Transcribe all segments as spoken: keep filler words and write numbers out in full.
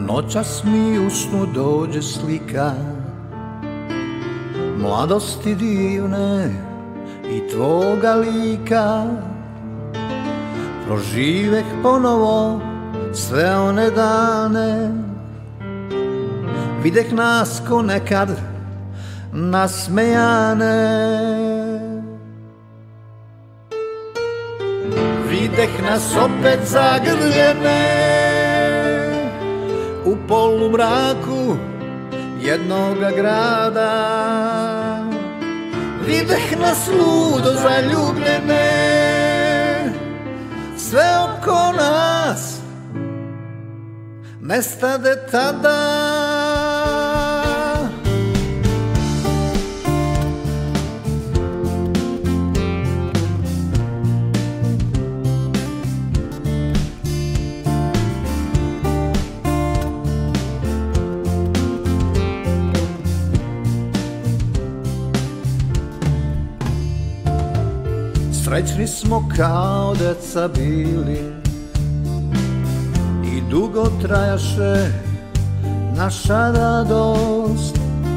Noćas mi u snu dođe slika mladosti divne i tvoga lika. Proživeh ponovo sve one dane, videh nas ko nekad nasmejane. Videh nas opet zagrljene u polumraku jednoga grada. Videh nas ludo zaljubljene, sve oko nas nestade tada. Srećni smo kao deca bili i dugo trajaše naša radost.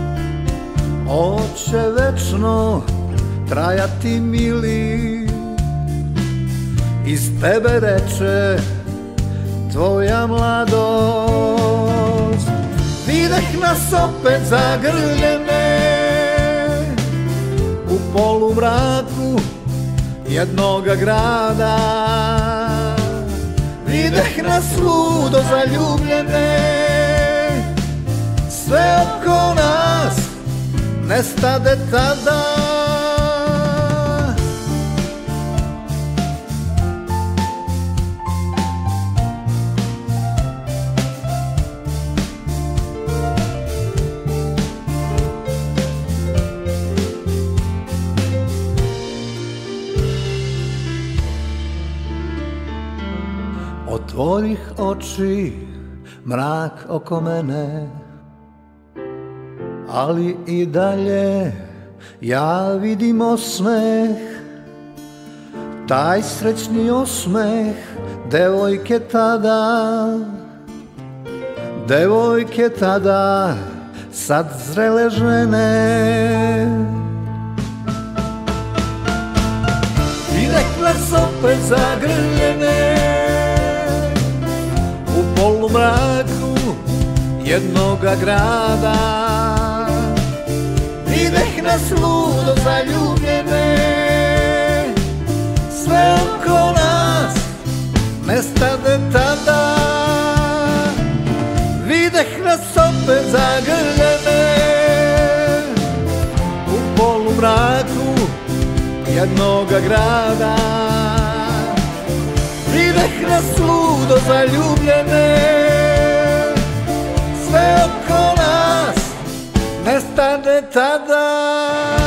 Oće večno trajati mili, iz tebe reče tvoja mladost. Videh nas opet zagrljene u polumraku jednoga grada. Videh nas ludo zaljubljene, sve oko nas nestade tada. Od tvojih oči mrak oko mene, ali i dalje ja vidim osmeh. Taj srećni osmeh devojke tada, devojke tada, sad zrele žene. Videh nas opet zagrljene u polumraku jednoga grada. Videh nas ludo zaljubljene, sve oko nas nestade tada. Videh nas opet zagrljene u polumraku jednoga grada. Videh nas ludo zaljubljene, sve oko nas nestane tada.